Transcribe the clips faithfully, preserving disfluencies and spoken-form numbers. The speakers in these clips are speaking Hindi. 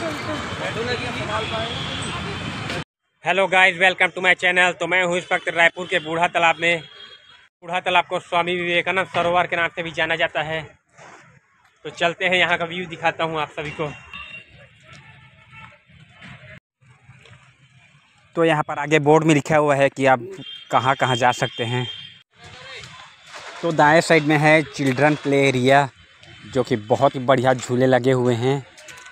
Hello guys, welcome to my channel. तो मैं हूँ इस वक्त रायपुर के बूढ़ा तालाब में। बूढ़ा तालाब को स्वामी विवेकानंद सरोवर के नाम से भी जाना जाता है। तो चलते हैं, यहाँ का व्यू दिखाता हूँ आप सभी को। तो यहाँ पर आगे बोर्ड में लिखा हुआ है कि आप कहाँ कहाँ जा सकते हैं। तो दाएं साइड में है चिल्ड्रन प्ले एरिया, जो कि बहुत ही बढ़िया झूले लगे हुए हैं।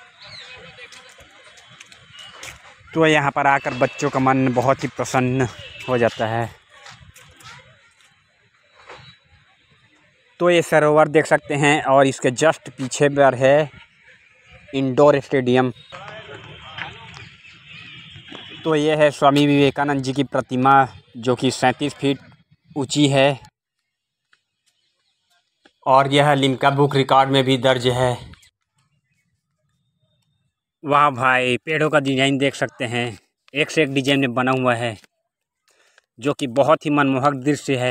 तो यहाँ पर आकर बच्चों का मन बहुत ही प्रसन्न हो जाता है। तो ये सरोवर देख सकते हैं, और इसके जस्ट पीछे पर है इंडोर स्टेडियम। तो ये है स्वामी विवेकानंद जी की प्रतिमा, जो कि सैंतीस फीट ऊंची है, और यह लिम्का बुक रिकॉर्ड में भी दर्ज है। वाह भाई, पेड़ों का डिज़ाइन देख सकते हैं, एक से एक डिज़ाइन में बना हुआ है, जो कि बहुत ही मनमोहक दृश्य है।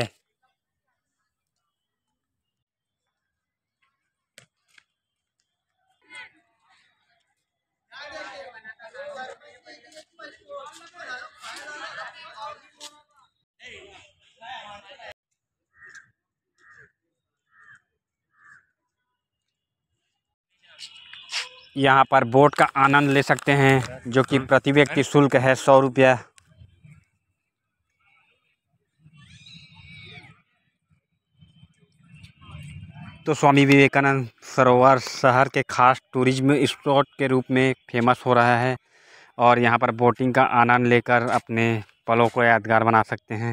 यहाँ पर बोट का आनंद ले सकते हैं, जो कि प्रति व्यक्ति शुल्क है सौ रुपया। तो स्वामी विवेकानंद सरोवर शहर के खास टूरिज्म स्पॉट के रूप में फेमस हो रहा है, और यहाँ पर बोटिंग का आनंद लेकर अपने पलों को यादगार बना सकते हैं।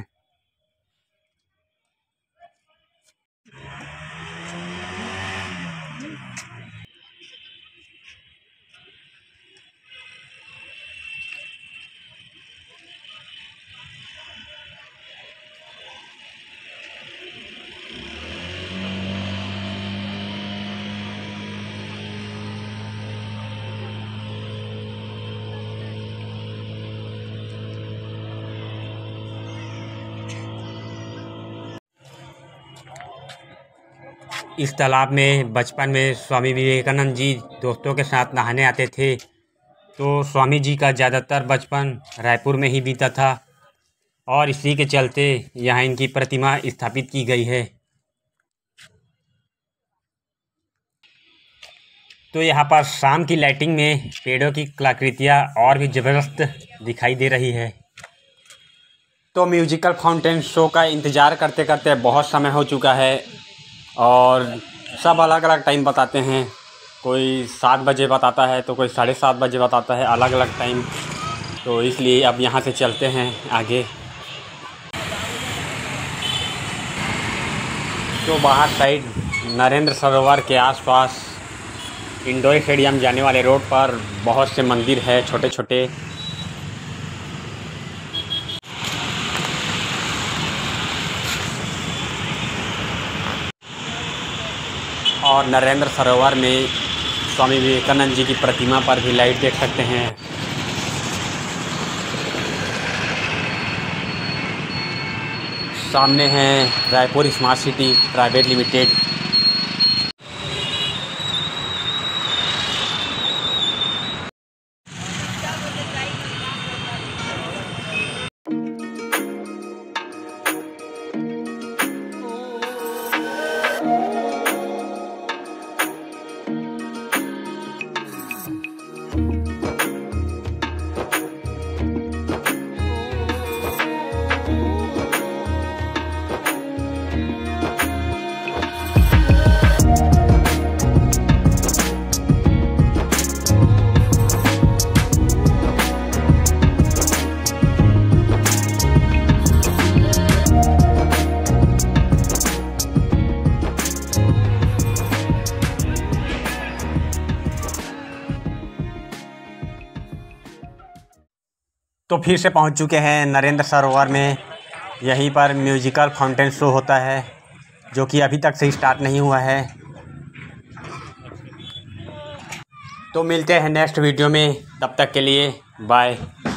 इस तालाब में बचपन में स्वामी विवेकानंद जी दोस्तों के साथ नहाने आते थे। तो स्वामी जी का ज़्यादातर बचपन रायपुर में ही बीता था, और इसी के चलते यहाँ इनकी प्रतिमा स्थापित की गई है। तो यहाँ पर शाम की लाइटिंग में पेड़ों की कलाकृतियाँ और भी ज़बरदस्त दिखाई दे रही है। तो म्यूजिकल फाउंटेन शो का इंतज़ार करते करते बहुत समय हो चुका है, और सब अलग अलग टाइम बताते हैं। कोई सात बजे बताता है, तो कोई साढ़े सात बजे बताता है, अलग अलग टाइम। तो इसलिए अब यहाँ से चलते हैं आगे। तो बाहर साइड नरेंद्र सरोवर के आसपास इंडोर स्टेडियम जाने वाले रोड पर बहुत से मंदिर है छोटे छोटे। और नरेंद्र सरोवर में स्वामी विवेकानंद जी की प्रतिमा पर भी लाइट देख सकते हैं। सामने है Raipur smart city private limited. तो फिर से पहुंच चुके हैं नरेंद्र सरोवर में। यहीं पर म्यूजिकल फाउंटेन शो होता है, जो कि अभी तक से स्टार्ट नहीं हुआ है। तो मिलते हैं नेक्स्ट वीडियो में, तब तक के लिए बाय।